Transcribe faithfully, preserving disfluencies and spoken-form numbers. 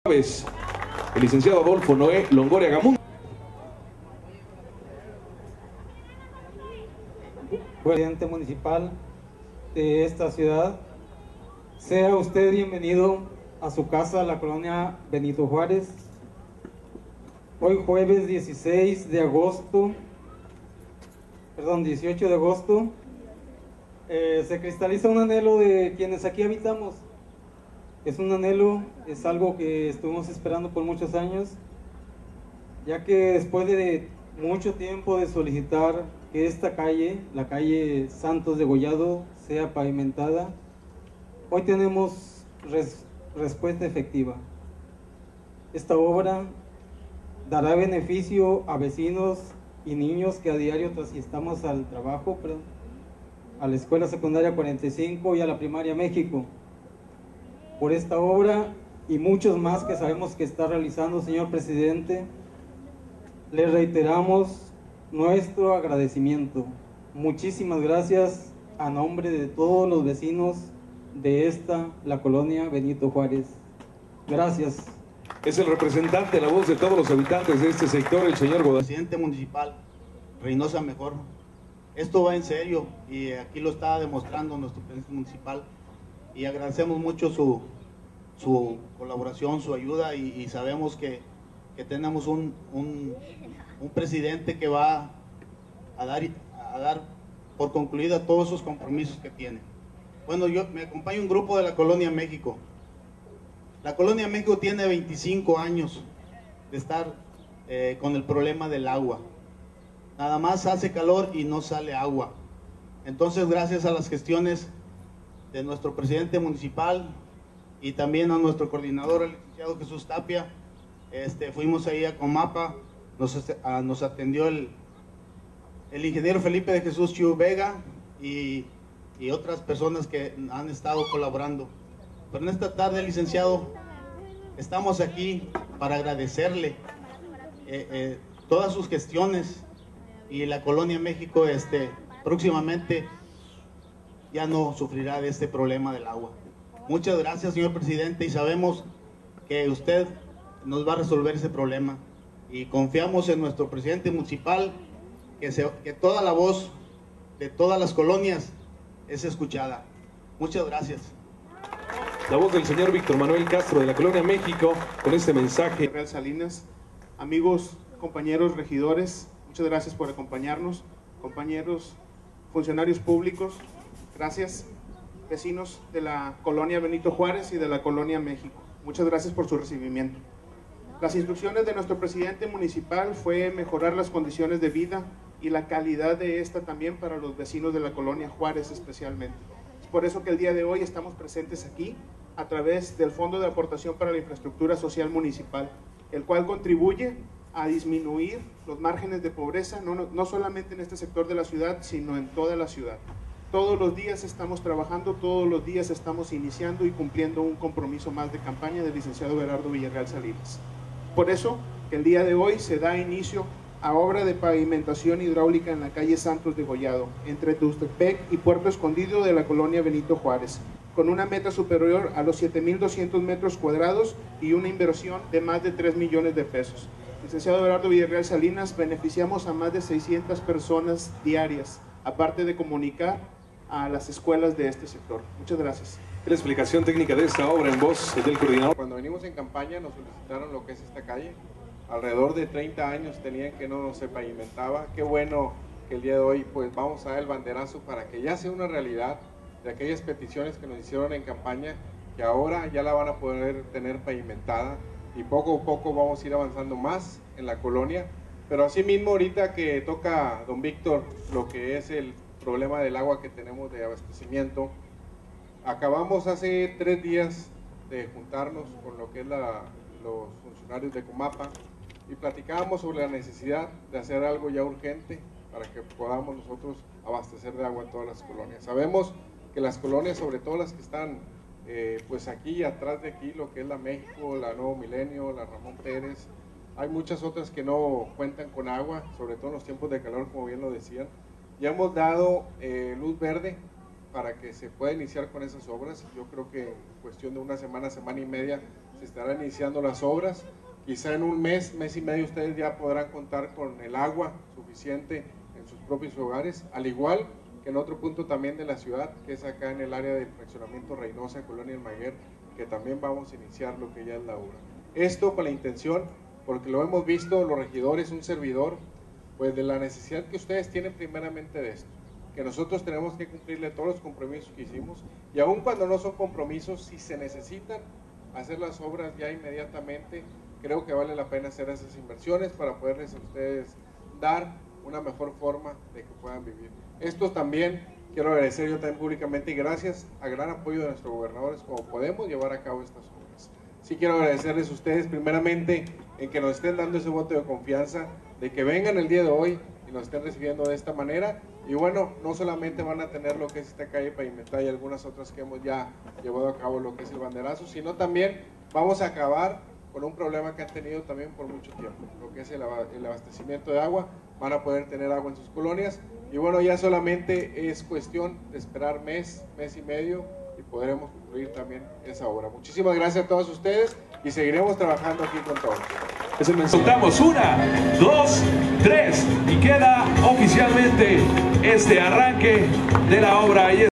El licenciado Adolfo Noé Longoria Gamún. Presidente municipal de esta ciudad, sea usted bienvenido a su casa, la colonia Benito Juárez. Hoy jueves dieciséis de agosto, perdón, dieciocho de agosto, eh, se cristaliza un anhelo de quienes aquí habitamos. Es un anhelo, es algo que estuvimos esperando por muchos años, ya que después de mucho tiempo de solicitar que esta calle, la calle Santos Degollado, sea pavimentada, hoy tenemos res, respuesta efectiva. Esta obra dará beneficio a vecinos y niños que a diario transitamos al trabajo, perdón, a la Escuela Secundaria cuarenta y cinco y a la Primaria México. Por esta obra y muchos más que sabemos que está realizando, señor presidente, le reiteramos nuestro agradecimiento. Muchísimas gracias a nombre de todos los vecinos de esta, la colonia Benito Juárez. Gracias. Es el representante, la voz de todos los habitantes de este sector, el señor Godán. Presidente municipal, Reynosa mejor. Esto va en serio y aquí lo está demostrando nuestro presidente municipal. Y agradecemos mucho su, su colaboración, su ayuda y, y sabemos que, que tenemos un, un, un presidente que va a dar, a dar por concluida todos esos compromisos que tiene. Bueno, yo me acompaña un grupo de la Colonia México. La Colonia México tiene veinticinco años de estar eh, con el problema del agua. Nada más hace calor y no sale agua. Entonces, gracias a las gestiones de nuestro presidente municipal y también a nuestro coordinador, el licenciado Jesús Tapia, este, fuimos ahí a Comapa, nos, a, nos atendió el, el ingeniero Felipe de Jesús Chiu Vega y, y otras personas que han estado colaborando. Pero en esta tarde, licenciado, estamos aquí para agradecerle eh, eh, todas sus gestiones y la Colonia México este, próximamente ya no sufrirá de este problema del agua. Muchas gracias, señor presidente, y sabemos que usted nos va a resolver ese problema y confiamos en nuestro presidente municipal que, se, que toda la voz de todas las colonias es escuchada. Muchas gracias. La voz del señor Víctor Manuel Castro de la Colonia México con este mensaje. Real Salinas, amigos, compañeros regidores, muchas gracias por acompañarnos, compañeros funcionarios públicos. Gracias, vecinos de la colonia Benito Juárez y de la colonia México. Muchas gracias por su recibimiento. Las instrucciones de nuestro presidente municipal fue mejorar las condiciones de vida y la calidad de esta también para los vecinos de la colonia Juárez especialmente. Es por eso que el día de hoy estamos presentes aquí a través del Fondo de Aportación para la Infraestructura Social Municipal, el cual contribuye a disminuir los márgenes de pobreza, no, no, no solamente en este sector de la ciudad, sino en toda la ciudad. Todos los días estamos trabajando, todos los días estamos iniciando y cumpliendo un compromiso más de campaña del licenciado Gerardo Villarreal Salinas. Por eso que el día de hoy se da inicio a obra de pavimentación hidráulica en la calle Santos Degollado, entre Tuxtepec y Puerto Escondido de la colonia Benito Juárez, con una meta superior a los siete mil doscientos metros cuadrados y una inversión de más de tres millones de pesos. Licenciado Gerardo Villarreal Salinas, beneficiamos a más de seiscientas personas diarias, aparte de comunicar a las escuelas de este sector. Muchas gracias. La explicación técnica de esta obra en voz del coordinador. Cuando venimos en campaña nos solicitaron lo que es esta calle. Alrededor de treinta años tenían que no se pavimentaba. Qué bueno que el día de hoy pues vamos a dar el banderazo para que ya sea una realidad de aquellas peticiones que nos hicieron en campaña, que ahora ya la van a poder tener pavimentada y poco a poco vamos a ir avanzando más en la colonia. Pero asimismo ahorita que toca don Víctor lo que es el problema del agua que tenemos de abastecimiento, acabamos hace tres días de juntarnos con lo que es la, los funcionarios de Comapa y platicábamos sobre la necesidad de hacer algo ya urgente para que podamos nosotros abastecer de agua en todas las colonias. Sabemos que las colonias, sobre todo las que están eh, pues aquí atrás de aquí, lo que es la México, la Nuevo Milenio, la Ramón Pérez, hay muchas otras que no cuentan con agua, sobre todo en los tiempos de calor, como bien lo decían. Ya hemos dado eh, luz verde para que se pueda iniciar con esas obras. Yo creo que en cuestión de una semana, semana y media se estarán iniciando las obras. Quizá en un mes, mes y medio ustedes ya podrán contar con el agua suficiente en sus propios hogares, al igual que en otro punto también de la ciudad, que es acá en el área del fraccionamiento Reynosa, Colonia El Maguer, que también vamos a iniciar lo que ya es la obra. Esto con la intención, porque lo hemos visto los regidores, un servidor, pues de la necesidad que ustedes tienen primeramente de esto, que nosotros tenemos que cumplirle todos los compromisos que hicimos, y aun cuando no son compromisos, si se necesitan hacer las obras ya inmediatamente, creo que vale la pena hacer esas inversiones para poderles a ustedes dar una mejor forma de que puedan vivir. Esto también quiero agradecer yo también públicamente y gracias al gran apoyo de nuestros gobernadores como podemos llevar a cabo estas obras. Sí quiero agradecerles a ustedes primeramente en que nos estén dando ese voto de confianza, de que vengan el día de hoy y nos estén recibiendo de esta manera. Y bueno, no solamente van a tener lo que es esta calle pavimentada y algunas otras que hemos ya llevado a cabo lo que es el banderazo, sino también vamos a acabar con un problema que han tenido también por mucho tiempo, lo que es el abastecimiento de agua. Van a poder tener agua en sus colonias y bueno, ya solamente es cuestión de esperar mes, mes y medio y podremos concluir también esa obra. Muchísimas gracias a todos ustedes y seguiremos trabajando aquí con todos. Es el mensaje. Contamos una, dos, tres y queda oficialmente este arranque de la obra.